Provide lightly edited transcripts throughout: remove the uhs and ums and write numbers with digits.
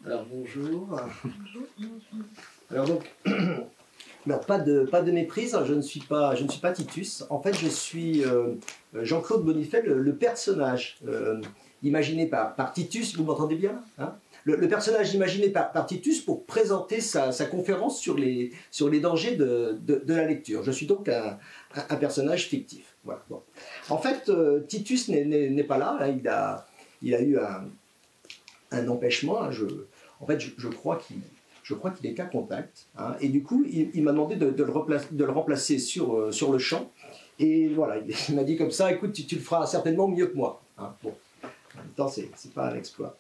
Alors bonjour. Alors donc, non, pas de méprise, je ne suis pas Titus. En fait, je suis Jean-Claude Bonifay, le personnage imaginé par Titus. Vous m'entendez bien, hein? Le personnage imaginé par Titus pour présenter sa conférence sur les dangers de la lecture. Je suis donc un personnage fictif. Voilà. Bon. En fait, Titus n'est pas là. Hein, il a eu un empêchement. Hein, je crois qu'il est qu'à contact. Hein, et du coup, il m'a demandé de le remplacer sur le champ. Et voilà, il m'a dit comme ça, écoute, tu le feras certainement mieux que moi. Hein, bon, en même temps, c'est pas un exploit.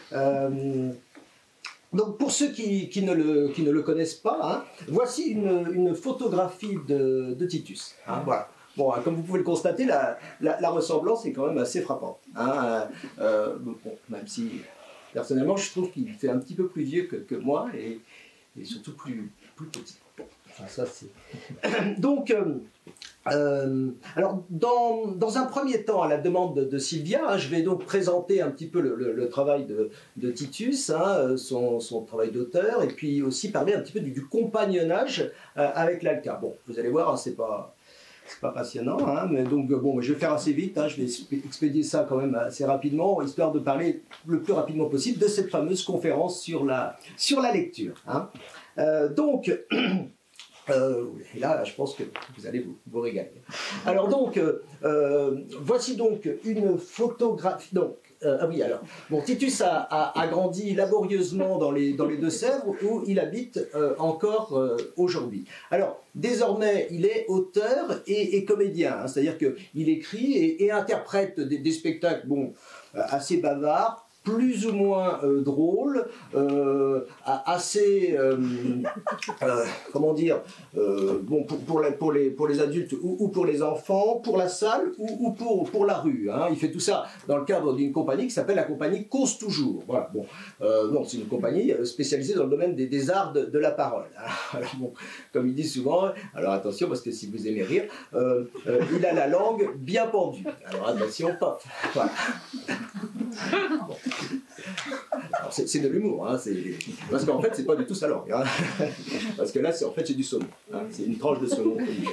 Donc pour ceux qui ne le connaissent pas, hein, voici une photographie de Titus. Hein, voilà. Bon, comme vous pouvez le constater, la ressemblance est quand même assez frappante. Hein, bon, même si personnellement je trouve qu'il fait un petit peu plus vieux que moi et surtout plus petit. Bon, ça c'est. Donc alors, dans un premier temps, à la demande de Sylvia, hein, je vais donc présenter un petit peu le travail de Titus, hein, son travail d'auteur, et puis aussi parler un petit peu du compagnonnage avec l'ALCA. Bon, vous allez voir, hein, c'est pas passionnant, hein, mais donc bon, je vais faire assez vite, hein, je vais expédier ça quand même assez rapidement, histoire de parler le plus rapidement possible de cette fameuse conférence sur la lecture. Hein. Donc... et là, je pense que vous allez vous régaler. Alors donc, voici donc une photographie. Donc, ah oui, alors, bon, Titus a grandi laborieusement dans les Deux-Sèvres où il habite encore aujourd'hui. Alors, désormais, il est auteur et comédien, hein, c'est-à-dire qu'il écrit et interprète des spectacles, bon, assez bavards, plus ou moins drôle, assez, comment dire, bon, pour les adultes ou pour les enfants, pour la salle ou pour la rue. Hein. Il fait tout ça dans le cadre d'une compagnie qui s'appelle la compagnie Cause Toujours. Voilà, bon, non, c'est une compagnie spécialisée dans le domaine des arts de la parole. Alors, bon, comme il dit souvent, alors attention, parce que si vous aimez rire, il a la langue bien pendue. Alors attention, pop. Voilà. Bon. C'est de l'humour, hein, parce qu'en fait c'est pas du tout sa langue, hein, parce que là en fait c'est du saumon, hein, c'est une tranche de saumon.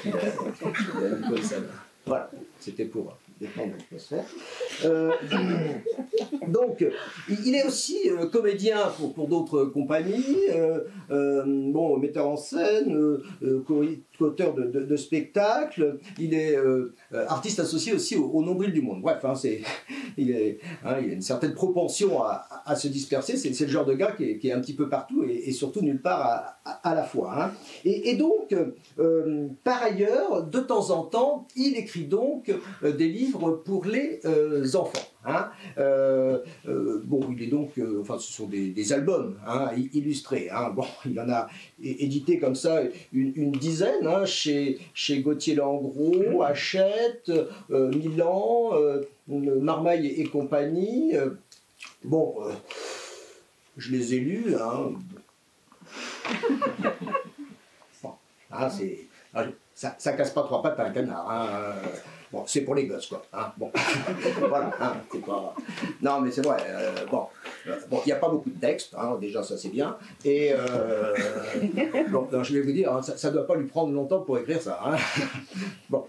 Voilà, c'était pour défendre l'atmosphère. Donc, il est aussi comédien pour d'autres compagnies, bon, metteur en scène, auteur de spectacles. Il est artiste associé aussi au Nombril du Monde. Bref, hein, il a une certaine propension à se disperser. C'est le genre de gars qui est un petit peu partout et surtout nulle part à la fois. Hein. Et donc, par ailleurs, de temps en temps, il écrit donc des livres pour les enfants. Hein. Bon, il est donc, enfin, ce sont des albums, hein, illustrés. Hein. Bon, il en a édité comme ça une dizaine, hein, chez Gauthier Langros, Hachette, Milan, Marmaille et compagnie. Bon, je les ai lus. Hein. Bon, hein, ça casse pas trois pattes à un canard. Hein. Bon, c'est pour les gosses, quoi. Hein, bon, voilà. Hein, c'est pas... Non, mais c'est vrai. Bon, il n'y a pas beaucoup de texte. Hein, déjà, ça c'est bien. Et bon, je vais vous dire, hein, ça ne doit pas lui prendre longtemps pour écrire ça. Hein. Bon.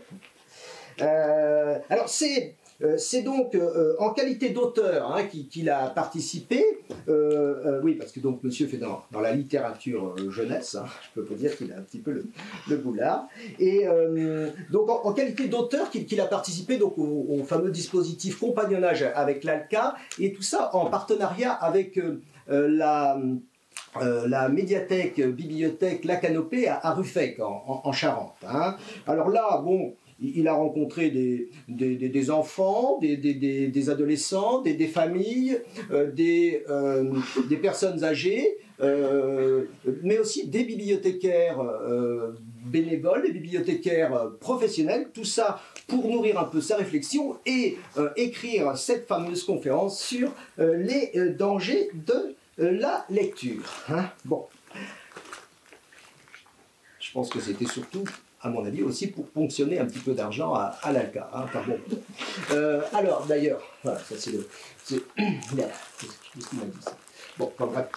Alors c'est donc en qualité d'auteur, hein, qu'il a participé. Oui, parce que donc monsieur fait dans la littérature jeunesse, hein, je peux vous dire qu'il a un petit peu le boulard. Et donc en qualité d'auteur qu'il a participé donc au fameux dispositif compagnonnage avec l'ALCA, et tout ça en partenariat avec la médiathèque, bibliothèque La Canopée à Ruffec, en Charente. Hein. Alors là, bon, il a rencontré des enfants, des adolescents, des familles, des personnes âgées, mais aussi des bibliothécaires bénévoles, des bibliothécaires professionnels, tout ça pour nourrir un peu sa réflexion et écrire cette fameuse conférence sur les dangers de la lecture. Hein. Bon. Je pense que c'était surtout, à mon avis, aussi pour ponctionner un petit peu d'argent à l'ALCA. Hein. Enfin, bon. Alors, d'ailleurs, voilà, ça c'est le... Qu'est-ce qu'il m'a dit ça ? Bon, enfin, bref.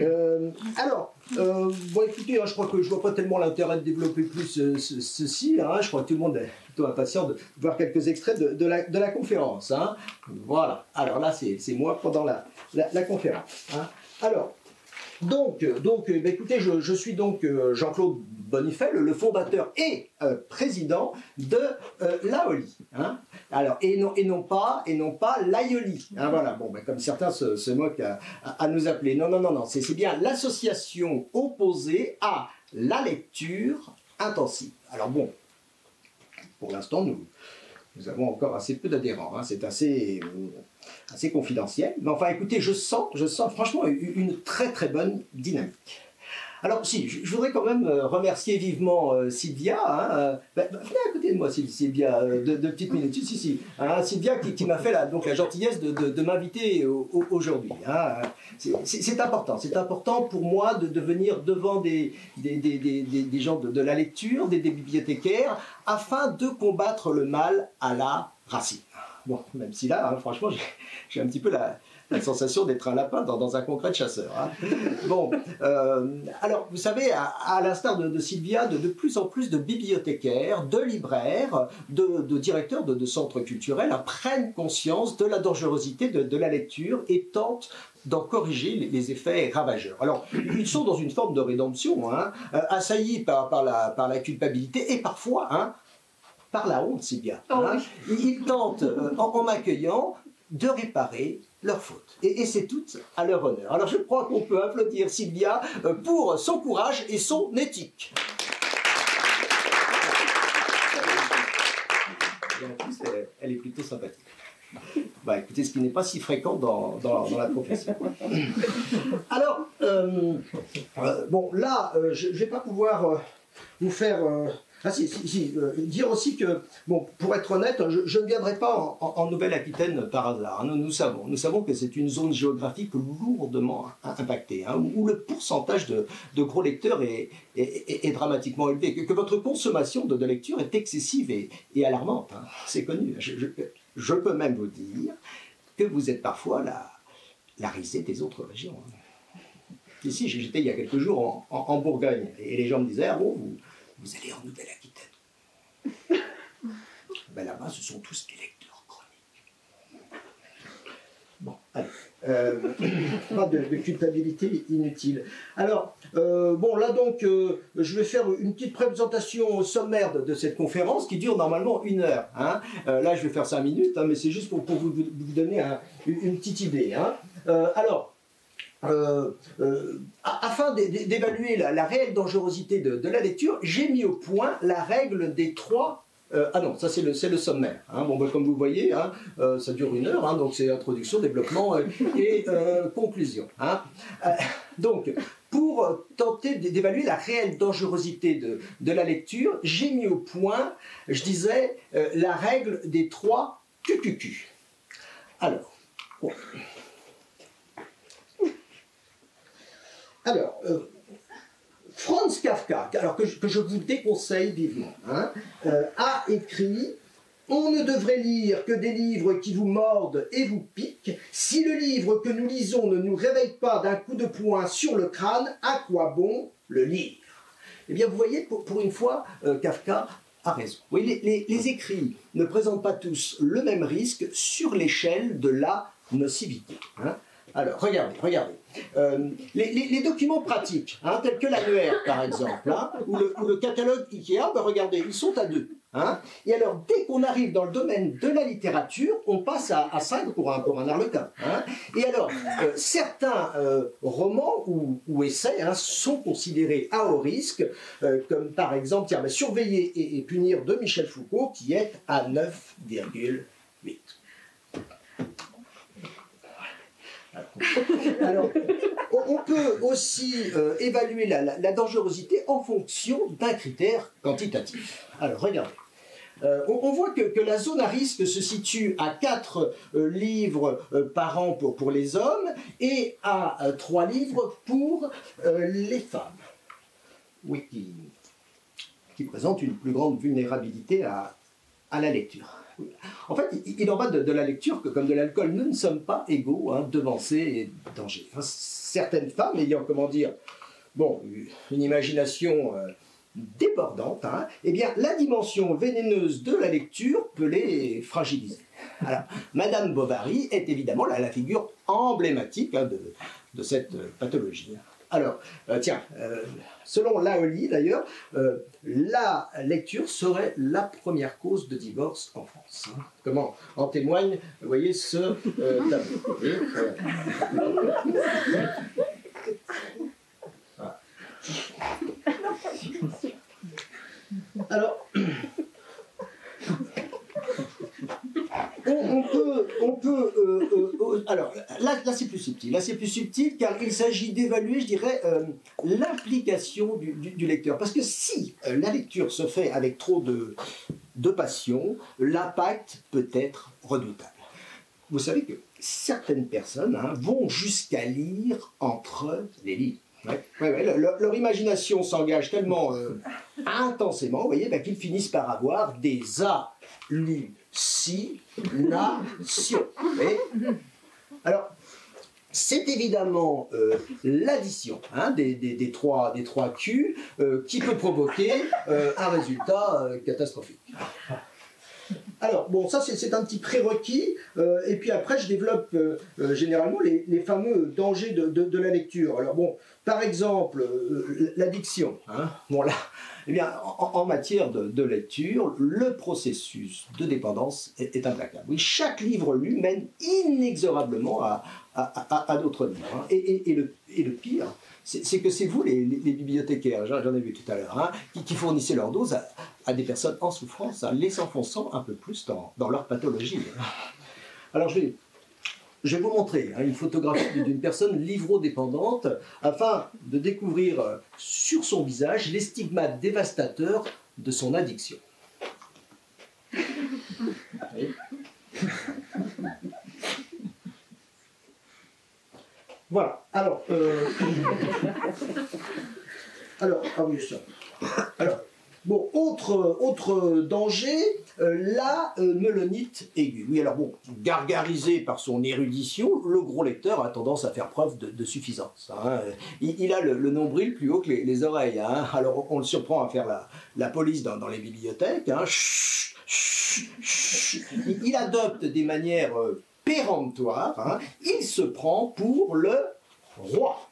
Bon, écoutez, hein, je crois que je vois pas tellement l'intérêt de développer plus ceci. Hein, je crois que tout le monde est plutôt impatient de voir quelques extraits de la conférence. Hein. Voilà. Alors là, c'est moi pendant la conférence. Hein. Alors, donc écoutez, je suis donc Jean-Claude Bonifay, le fondateur et président de l'AOLI. Hein. Alors, et non pas l'AIOLI. Hein, voilà, bon, comme certains se moquent à nous appeler. Non, c'est bien l'association opposée à la lecture intensive. Alors bon, pour l'instant, nous avons encore assez peu d'adhérents. Hein, c'est assez confidentiel. Mais enfin, écoutez, je sens franchement une très très bonne dynamique. Alors, si, je voudrais quand même remercier vivement Sylvia. Hein, venez à côté de moi, Sylvia, deux petites minutes. Si. Hein, Sylvia qui m'a fait la gentillesse de m'inviter aujourd'hui. Hein. C'est important pour moi de venir devant des gens de la lecture, des bibliothécaires, afin de combattre le mal à la racine. Bon, même si là, hein, franchement, j'ai un petit peu la sensation d'être un lapin dans un congrès de chasseurs. Hein. Bon, alors, vous savez, à l'instar de Sylvia, de plus en plus de bibliothécaires, de libraires, de directeurs de centres culturels prennent conscience de la dangerosité de la lecture et tentent d'en corriger les effets ravageurs. Alors, ils sont dans une forme de rédemption, hein, assaillis par la culpabilité et parfois, hein, par la honte, Sylvia. Hein. Ils tentent, en m'accueillant, de réparer leurs fautes. Et c'est tout à leur honneur. Alors je crois qu'on peut applaudir Sylvia pour son courage et son éthique. Et en plus, elle est plutôt sympathique. Bah, écoutez, ce qui n'est pas si fréquent dans la profession. Alors, bon, là, je ne vais pas pouvoir vous faire... dire aussi que, bon, pour être honnête, je ne viendrai pas en Nouvelle-Aquitaine par hasard. Hein. Nous savons que c'est une zone géographique lourdement impactée, hein, où le pourcentage de gros lecteurs est dramatiquement élevé, que votre consommation de lecture est excessive et alarmante. Hein. C'est connu. Je peux même vous dire que vous êtes parfois la risée des autres régions. Hein. Ici, j'étais il y a quelques jours en Bourgogne, et les gens me disaient, ah bon, vous allez en Nouvelle-Aquitaine. Ben là-bas, ce sont tous des lecteurs chroniques. Bon, allez. Pas de culpabilité inutile. Alors, bon, là donc, je vais faire une petite présentation sommaire de cette conférence qui dure normalement 1 heure. Hein. Là, je vais faire 5 minutes, hein, mais c'est juste pour vous donner une petite idée. Hein. Alors, afin d'évaluer la réelle dangerosité de la lecture, j'ai mis au point la règle des 3... ah non, ça c'est le sommaire. Hein. Bon, comme vous voyez, hein, ça dure 1 heure, hein, donc c'est introduction, développement et conclusion. Hein. Donc, pour tenter d'évaluer la réelle dangerosité de la lecture, j'ai mis au point, je disais, la règle des 3 QQQ. Alors, bon. Alors, Franz Kafka, alors que je vous déconseille vivement, hein, a écrit « On ne devrait lire que des livres qui vous mordent et vous piquent. Si le livre que nous lisons ne nous réveille pas d'un coup de poing sur le crâne, à quoi bon le lire ?» Eh bien, vous voyez, pour une fois, Kafka a raison. Oui, les écrits ne présentent pas tous le même risque sur l'échelle de la nocivité. Hein. Alors, regardez. Les documents pratiques, hein, tels que l'annuaire, par exemple, hein, ou le catalogue Ikea, ben regardez, ils sont à 2. Hein. Et alors, dès qu'on arrive dans le domaine de la littérature, on passe à 5 pour un arlequin. Hein. Et alors, certains romans ou essais, hein, sont considérés à haut risque, comme par exemple, tiens, Surveiller et punir de Michel Foucault, qui est à 9,8. Alors, on peut aussi évaluer la dangerosité en fonction d'un critère quantitatif. Alors, regardez. On voit que la zone à risque se situe à 4 livres par an pour les hommes et à 3 livres pour les femmes. Oui, qui présentent une plus grande vulnérabilité à à la lecture. En fait, il en va de la lecture que, comme de l'alcool, nous ne sommes pas égaux devant ces dangers. Certaines femmes ayant, comment dire, bon, une imagination débordante, eh bien, la dimension vénéneuse de la lecture peut les fragiliser. Alors, Madame Bovary est évidemment la figure emblématique de cette pathologie. Alors, tiens, selon Laoli d'ailleurs, la lecture serait la première cause de divorce en France. Comment en témoigne, vous voyez, ce tableau. Alors, alors là c'est plus subtil. Là c'est plus subtil car il s'agit d'évaluer, je dirais, l'implication du lecteur. Parce que si la lecture se fait avec trop de passion, l'impact peut être redoutable. Vous savez que certaines personnes vont jusqu'à lire entre les lignes. Leur imagination s'engage tellement intensément, vous voyez, qu'ils finissent par avoir des hallucinations. Alors, c'est évidemment l'addition des trois Q qui peut provoquer un résultat catastrophique. Alors, bon, ça c'est un petit prérequis, et puis après je développe généralement les fameux dangers de la lecture. Alors bon, par exemple, l'addiction. Bon là, eh bien, en matière de lecture, le processus de dépendance est implacable. Oui, chaque livre lu mène inexorablement à d'autres livres. Et le pire, c'est que c'est vous, les bibliothécaires, j'en ai vu tout à l'heure, qui fournissez leur dose à des personnes en souffrance, les enfonçant un peu plus dans leur pathologie. Alors je vais vous montrer une photographie d'une personne livrodépendante afin de découvrir sur son visage les stigmates dévastateurs de son addiction. Oui. Voilà. Alors, ah oui, ça. Alors, bon, autre danger, la melonite aiguë. Oui, alors bon, gargarisé par son érudition, le gros lecteur a tendance à faire preuve de suffisance. Il a le nombril plus haut que les oreilles. Alors, on le surprend à faire la police dans les bibliothèques. Il adopte des manières péremptoire, il se prend pour le roi.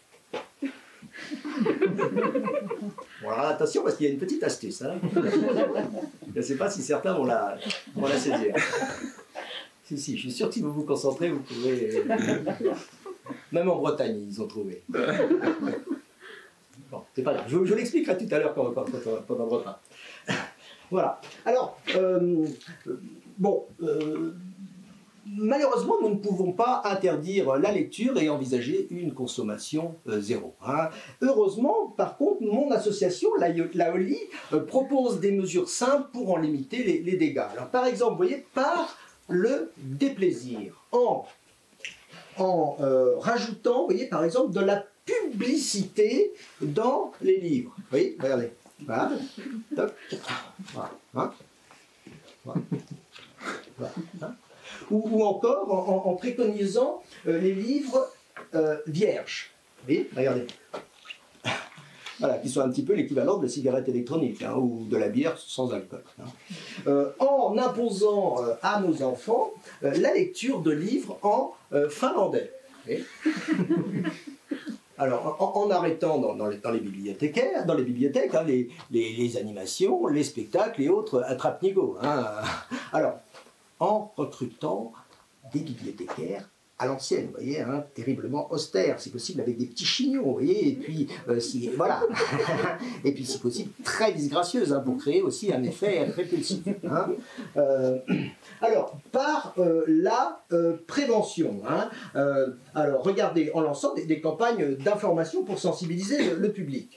Voilà, attention parce qu'il y a une petite astuce. Je ne sais pas si certains vont la saisir. Si, je suis sûr que si vous vous concentrez, vous pouvez... Même en Bretagne, ils ont trouvé. Bon, c'est pas grave. Je l'expliquerai tout à l'heure pendant le repas. Voilà. Alors, malheureusement, nous ne pouvons pas interdire la lecture et envisager une consommation zéro. Heureusement, par contre, mon association, Laoli, propose des mesures simples pour en limiter les dégâts. Alors, par exemple, vous voyez, par le déplaisir, en rajoutant, vous voyez, par exemple, de la publicité dans les livres. Vous voyez, regardez. Voilà. Toc. Voilà. Voilà. Ou encore en préconisant les livres vierges. Vous voyez, regardez. Voilà, qui sont un petit peu l'équivalent de la cigarette électronique ou de la bière sans alcool. En imposant à nos enfants la lecture de livres en finlandais. Vous voyez. Alors, en arrêtant dans les bibliothèques, les animations, les spectacles et autres attrape-nigo. Alors, en recrutant des bibliothécaires à l'ancienne, vous voyez, terriblement austères, si possible avec des petits chignons, vous voyez, et puis, voilà, et puis si possible très disgracieuses, pour créer aussi un effet répulsif. Alors, par la prévention, alors regardez, en lançant des campagnes d'information pour sensibiliser le public.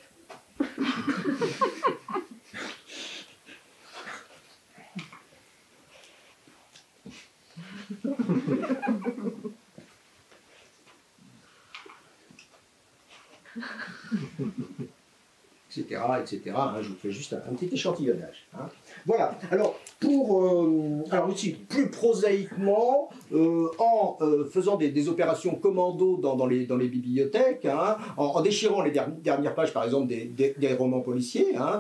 etc. Hein, je vous fais juste un petit échantillonnage. Hein. Voilà. Alors, alors aussi, plus prosaïquement, en faisant des opérations commando dans les bibliothèques, hein, en déchirant les dernières pages, par exemple, des romans policiers, hein,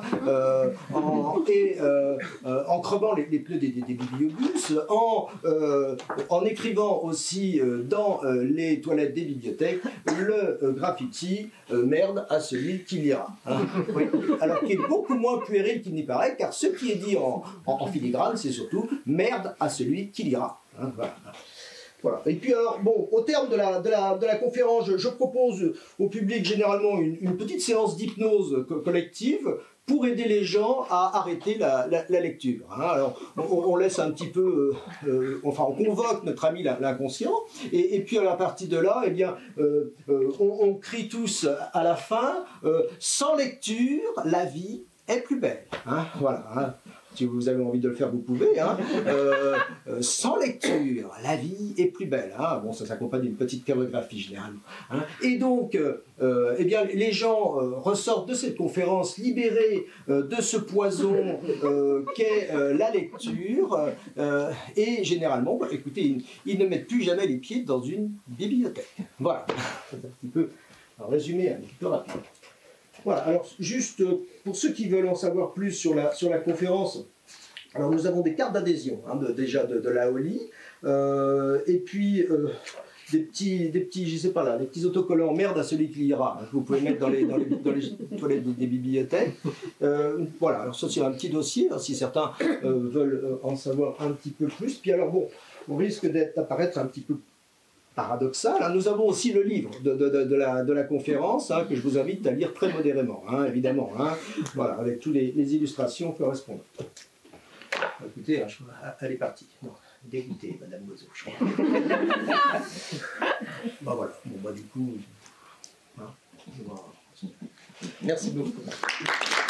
en crevant les pneus des bibliobus, en écrivant aussi dans les toilettes des bibliothèques le graffiti merde à celui qui lira. Hein. Oui. Alors qui est beaucoup moins puéril qu'il n'y paraît, car ce qui est dit en filigrane, c'est surtout merde à celui qui lira. Hein, voilà. Voilà. Et puis alors, bon, au terme de la conférence, je propose au public généralement une petite séance d'hypnose collective pour aider les gens à arrêter la lecture. Hein. Alors, on laisse un petit peu, enfin, on convoque notre ami l'inconscient, et puis à la partie de là, eh bien, on crie tous à la fin, sans lecture, la vie est plus belle. Hein. Voilà. Hein. Si vous avez envie de le faire, vous pouvez. Hein. Sans lecture, la vie est plus belle. Hein. Bon, ça s'accompagne d'une petite chorégraphie généralement. Hein. Et donc, eh bien, les gens ressortent de cette conférence libérés de ce poison qu'est la lecture. Et généralement, bah, écoutez, ils ne mettent plus jamais les pieds dans une bibliothèque. Voilà. C'est un petit peu un résumé un petit peu rapide. Voilà, alors juste pour ceux qui veulent en savoir plus sur la conférence, alors nous avons des cartes d'adhésion, hein, déjà de la OLI, et puis des petits, je sais pas là, des petits autocollants merde à celui qui lira, hein, que vous pouvez mettre dans les toilettes des bibliothèques. Voilà, alors ça c'est un petit dossier, hein, si certains veulent en savoir un petit peu plus. Puis alors bon, on risque d'apparaître un petit peu paradoxal. Hein. Nous avons aussi le livre de la conférence, hein, que je vous invite à lire très modérément, hein, évidemment, hein, voilà, avec toutes les illustrations correspondantes. Écoutez, hein, elle est partie. Non, dégoûtée, Madame Loiseau, je crois. Ben voilà, bon, bah, du coup, hein, merci beaucoup.